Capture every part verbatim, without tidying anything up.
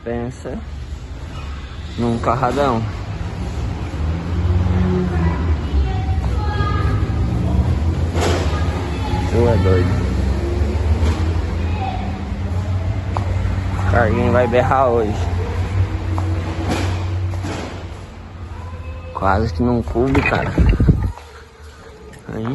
Pensa num carradão. Tu é doido. O carguinho vai berrar hoje. Quase que não coube, cara. Aí.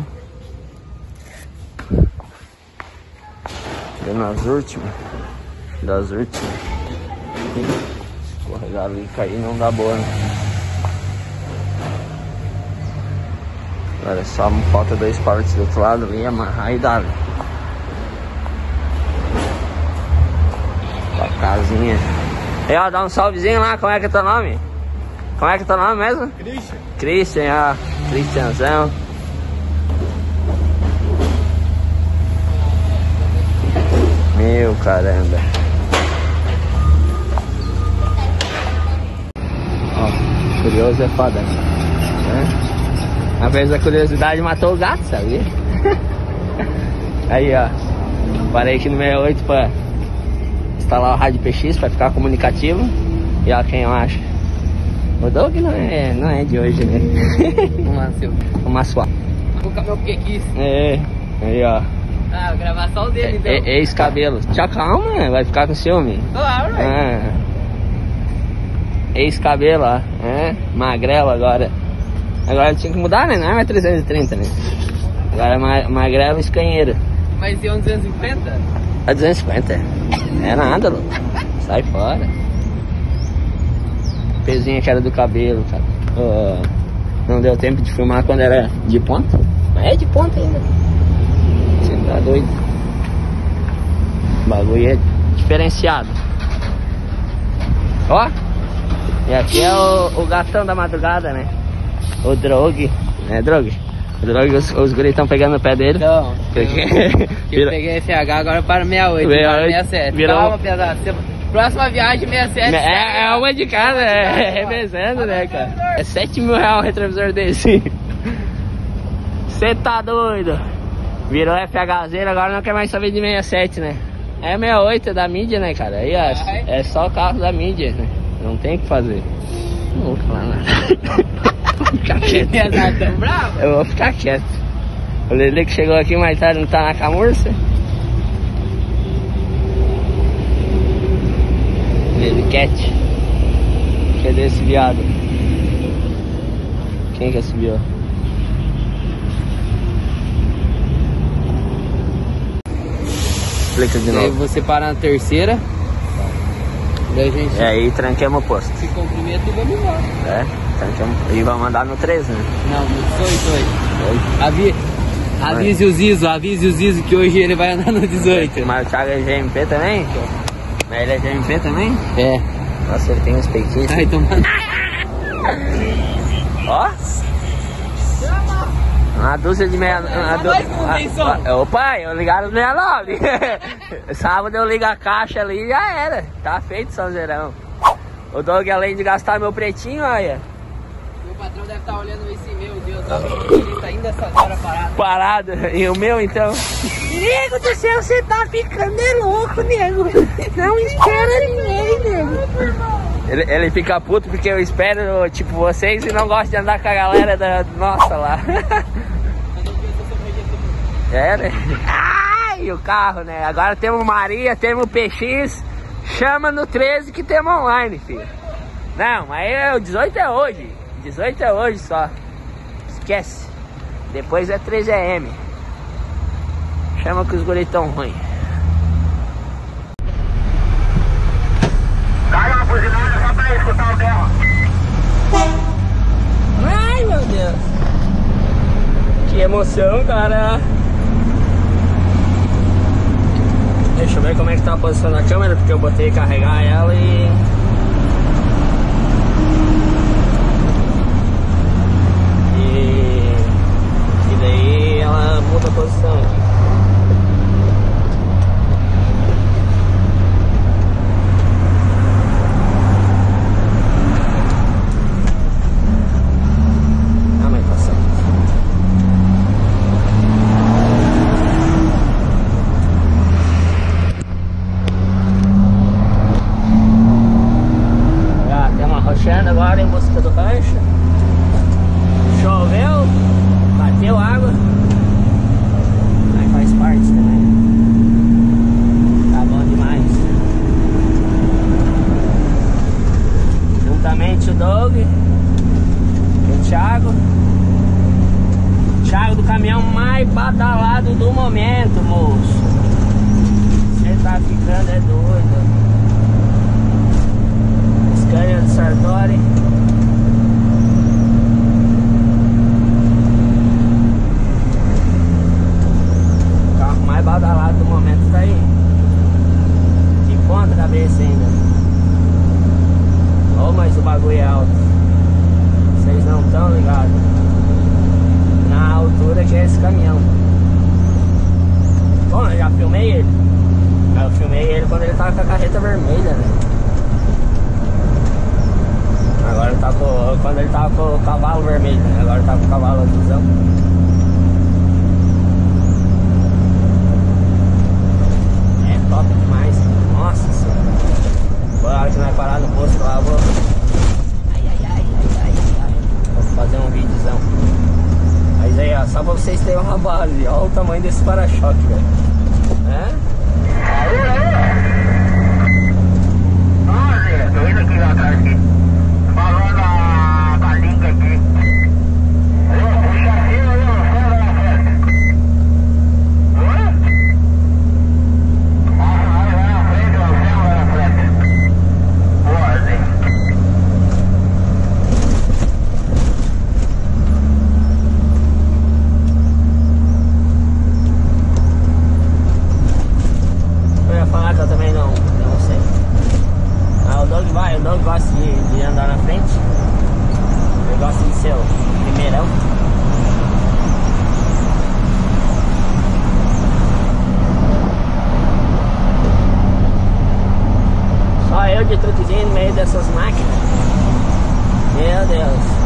Deu nas últimas. Das últimas. Escorregar ali e cair não dá boa, né? Agora só falta dois partes do outro lado ali, amarrar e dar. Pra casinha. E ó, dá um salvezinho lá, como é que é teu nome? Como é que é teu nome mesmo? Christian. Christian, ó. Christianzão. Meu caramba. Ó, curioso é foda, né? A vez da curiosidade matou o gato, sabia? Aí, ó. Parei aqui no sessenta e oito pra instalar o rádio P X pra ficar comunicativo. E ó quem eu acho. O Doug não é, não é de hoje, né? Vamos lá, seu. O Massuá. Vou colocar meu porque quis. É, aí ó. Ah, vou gravar só o dele então. É, ex-cabelo. Tchau, calma, vai ficar com ciúme. Claro, velho. Ah. Ex-cabelo, ó. É, magrelo agora. Agora tinha que mudar, né? Não é mais trezentos e trinta, né? Agora é ma magrelo escanheiro. Mas e um duzentos e cinquenta? A duzentos e cinquenta. É nada, louco. Sai fora. Pezinha que era do cabelo, cara. Oh, não deu tempo de filmar quando era de ponta. Mas é de ponta ainda. Você tá doido. O bagulho é diferenciado. Ó. E aqui é o, o gatão da madrugada, né? O Drog. É, Drog? O Drog, os, os guris estão pegando no pé dele. Não. Porque... Eu, eu peguei F H agora para sessenta e oito. Virou- Para sessenta e sete. virou- Calma, pesado. Próxima viagem, sessenta e sete. É, é uma de cada, é revezando, né, cara? É sete mil reais um retrovisor desse. Cê tá doido? Virou F H zero, agora não quer mais saber de sessenta e sete, né? É sessenta e oito, é da mídia, né, cara? Aí, ó, é só o carro da mídia, né? Não tem o que fazer. Não vou falar nada. Vou ficar quieto. Pesado, tão bravo? Eu vou ficar quieto. O Lele que chegou aqui mais tarde não tá na camurça. Lele Cat. Cadê esse viado? Quem que subiu? Explica de E aí novo. você para na terceira. Daí a gente E aí tranquemos o posto. se cumprimenta e vamos embora. É, tranquemos. E vamos andar no treze, né? Não, no dezoito hoje. Oi? Avi... Avise o Zizo, avise o Zizo que hoje ele vai andar no dezoito. Mas o Thiago é G M P também? Mas ele é G M P também? É. Nossa, ele tem uns peitinhos. Ai, tomando. Ó. Uma dúzia de meia... Uma du... ah, ah, opa, eu ligaram no sessenta e nove. Sábado eu ligo a caixa ali e já era. Tá feito, São Zerão. O Doug, além de gastar meu pretinho, olha. Meu patrão deve estar olhando isso e, meu Deus, ele tá ainda essa hora parado. Parado. E o meu, então? Nego do céu, você tá ficando é louco, nego. Não espera ninguém, nego. Ele, ele fica puto porque eu espero, tipo, vocês e não gosto de andar com a galera da nossa lá. É, né? Ai, o carro, né? Agora temos Maria, temos P X. Chama no treze que temos online, filho. Não, mas o dezoito é hoje. dezoito é hoje só. Esquece. Depois é treze A M. Chama que os guris tão ruins. Cai uma buzinada só pra escutar o dela. Ai, meu Deus. Que emoção, cara. Deixa eu ver como é que tá a posição da câmera, porque eu botei carregar ela e... E... E daí ela muda a posição aqui. Ah, mas tá certo. mano, é doido. Scania do Sartori. O carro mais badalado do momento tá aí. De ponta cabeça ainda. Oh, mas o bagulho é alto. Vocês não estão ligados na altura que é esse caminhão. Bom, eu já filmei ele. Eu filmei ele quando ele tava com a carreta vermelha, né? Agora ele tá com... quando ele tava com o cavalo vermelho, né? Agora ele tá com o cavalo azulzão. É top demais. Nossa senhora. Foi a hora que nós parar no posto lá, eu vou... Ai, ai, ai, ai, ai, ai. Vou fazer um videozão. Mas aí, ó, só pra vocês terem uma base. Olha o tamanho desse para-choque, velho. É? Olha, tô indo aqui lá atrás aqui. Falando a calinga aqui. Alô, puxa aqui, alô, fora na frente. Oi? Ah, vai lá na frente, ó, vai lá na frente. Boa, Zé. Eu ia falar que eu também não, não sei. Ah, o Doug vai, o Doug gosta de, de andar na frente. Ele gosta de ser o primeirão. Só eu de truquezinho no meio dessas máquinas. Meu Deus.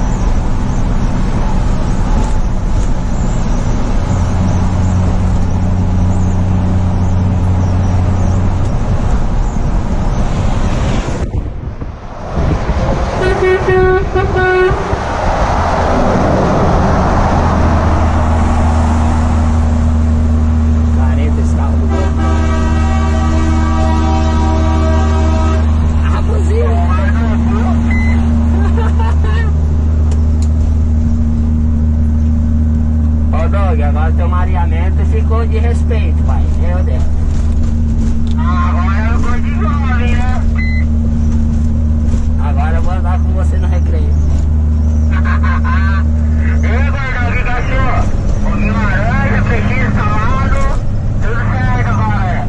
Careta esse carro do Doug. Ah, buzina. Ô Doug, agora teu mareamento ficou de respeito, pai. Meu Deus. Agora eu continuo ali, né? Agora eu vou andar com você no recreio. Ei, gordão, que cachorro? Pouquinho laranja, peixinho salado, tudo certo agora.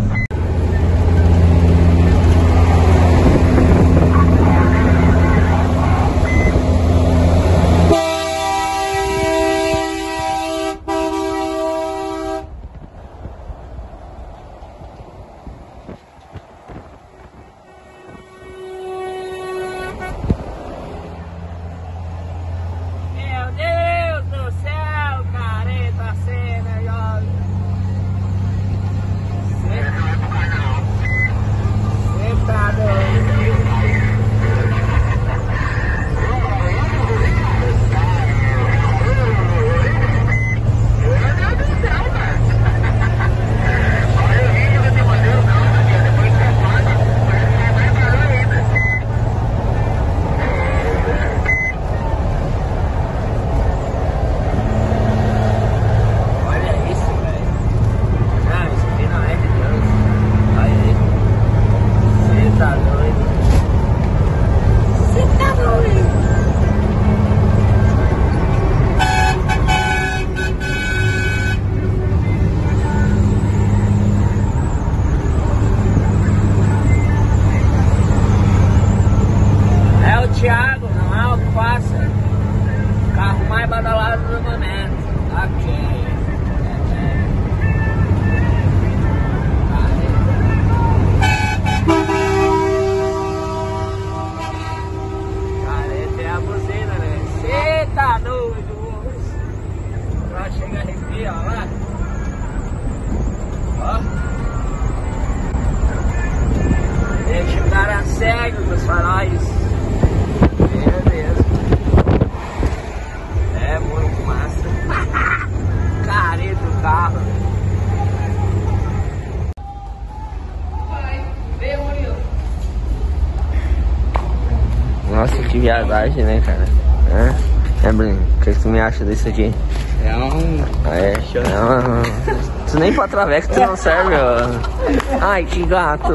Meu Deus do céu, careta cena, jovem. Você tá doido. Olha o vídeo que eu te mandei, não, depois você manda, depois você vai parar ainda. Olha isso, velho. Ah, isso aqui não é de Deus. Olha aí. Você tá doido. Você tá doido. É o Thiago, não é o que passa. Carro mais badalado do momento. Ok. Careta é a buzina, né? Cê tá doido, moço. Lá chega a arrepia, ó lá. Ó. Deixa o cara cego com os faróis. Meu Deus. É muito massa. Careta o carro. Vai, vê, Murilo. Nossa, que viadagem, né, cara? É, é Bruno, o que tu me acha disso aqui? É um... É, é uma Isso nem pra traveco tu não serve, ó. Ai, que gato.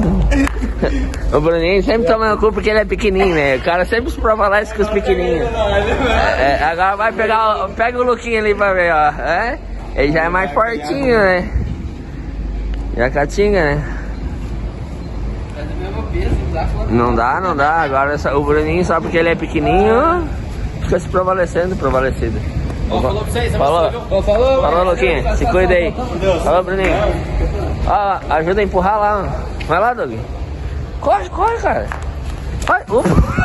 O Bruninho sempre toma no cu porque ele é pequenininho, né? O cara sempre se prevalece com os pequenininhos. É, é, agora vai pegar, pega o Luquinho ali pra ver, ó. É? Ele já é mais fortinho, né? Já catinga, né? É do mesmo peso, não dá foto. Não dá, não dá. Agora o Bruninho, só porque ele é pequenininho, fica se prevalecendo, prevalecido. Ó, falou pra vocês, Falou. Ó, falou. Falou, Luquinha. Se cuida aí. Falou, Bruninho. Ó, ajuda a empurrar lá. Vai lá, Doug. Corre, corre, cara. Vai. Opa.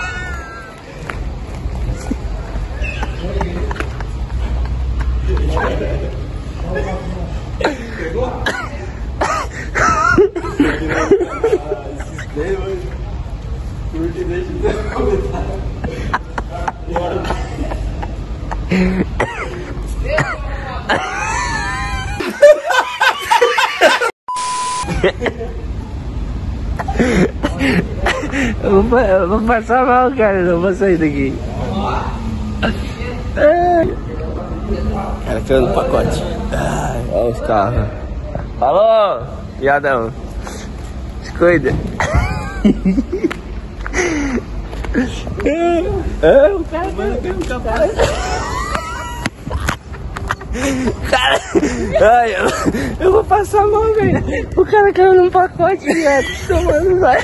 Eu vou, eu vou passar mal, cara. Eu vou sair daqui. Cara, caiu no pacote. Olha os carros. Alô, viadão. Se cuida. É, o cara caiu. Cara, ai, eu, eu vou passar mal, velho. O cara caiu num pacote, viado. Tomando vai.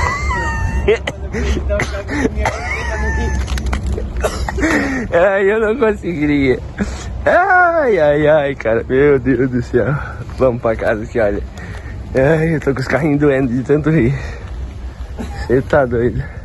Ai, eu não conseguiria. Ai, ai, ai, cara. Meu Deus do céu. Vamos pra casa que olha. Ai, eu tô com os carrinhos doendo de tanto rir. Você tá doido.